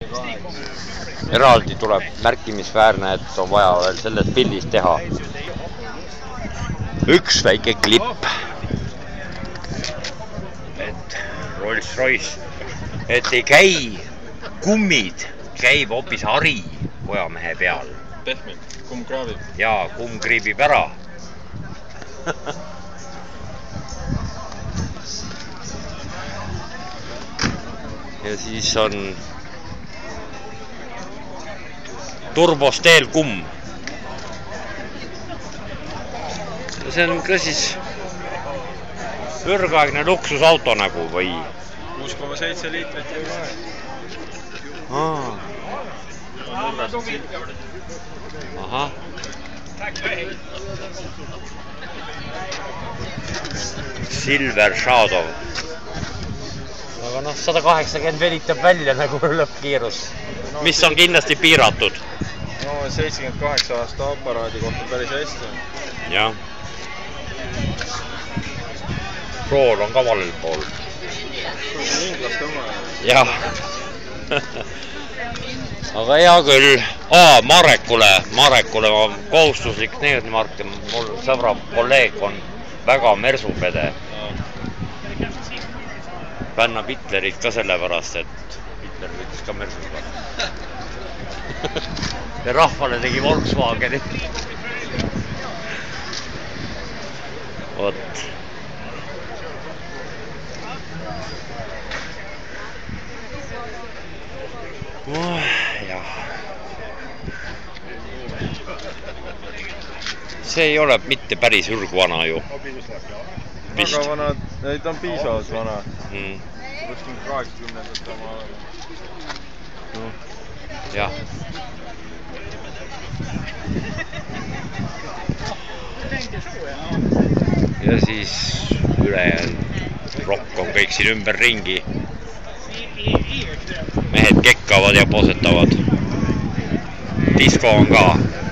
Eraldi tuleb märkimisväärne, et on vaja veel sellest pildist teha üks väike klipp, et Rolls-Royce, et ei käi kummid, käib hoopis hari pojamehe peal. Pehmelt, kumm kraabib. Jaa, kumm kriibib ära. Ja siis on turbosteel kumm. See on ka siis ürgaegne luksusauto nagu või? 6,7 liitrit või Ahah. Silver Shadow. Aga noh, 180 venitab välja nagu lõppkiirus, mis on kindlasti piiratud. No 78 aasta aparaadi kohta päris hästi. Jah. Rool on ka valel pool. Inglaste oma. Jah. Aga hea küll. Marekule on kohustuslik needmarke. Mul sõbra kolleeg on väga mersupede. Pännab Hitlerit ka sellepärast, et Hitler võttis ka mersuga. Ja rahvale tegi Volkswageni. Vot. Jah. See ei ole mitte päris ürgvana ju. Väga vana, ta on piisavalt vana. Võiks 80-ndate oma olema. Jah. Ja siis ülejäänud rokk on kõik siin ümber ringi. Mehed kekkavad ja posetavad. Disko on ka.